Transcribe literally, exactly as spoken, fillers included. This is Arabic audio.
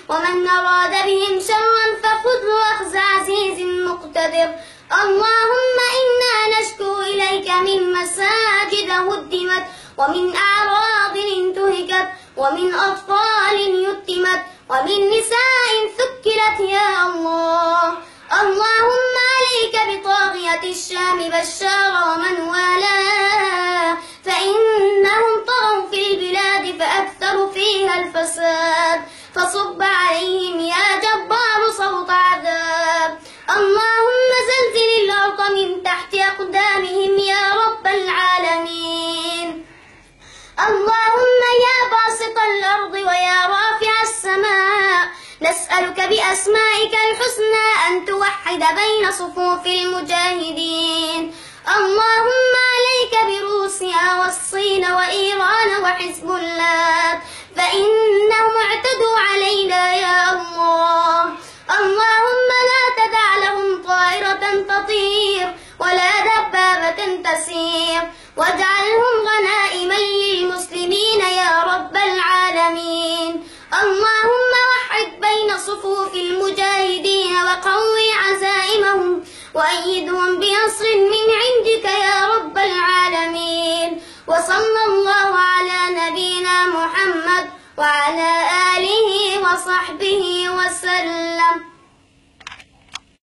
ومن أراد بهم شرا فخذه أخذ عزيز مقتدر. اللهم إنا نشكو إليك من مساجد هدمت، ومن أعراض انتهكت، ومن أطفال يتمت، ومن نساء ثكلت يا الله. اللهم عليك بطاغية الشام بشار ومن والاه، فإنهم طغوا في البلاد فأكثروا فيها الفساد، فصب عليهم يا جبار صوت عذاب. اللهم زلزل الأرض من تحت أقدامهم يا رب العالمين. اللهم يا باسط الأرض ويا رافع السماء، نسألك بأسمائك الحسنى أن توحد بين صفوف المجاهدين. اللهم عليك بروسيا والصين وإيران وحزب الله، فإنهم اعتدوا علينا يا الله. اللهم لا تدع لهم طائرة تطير ولا دبابة تسير، واجعلهم غنائما للمسلمين يا رب العالمين. اللهم وحد بين صفوف المجاهدين وقوي عزائمهم، وأيدهم بنصر من عندك يا رب العالمين. وصلى الله على نبينا محمد وعلى آله وصحبه وسلم.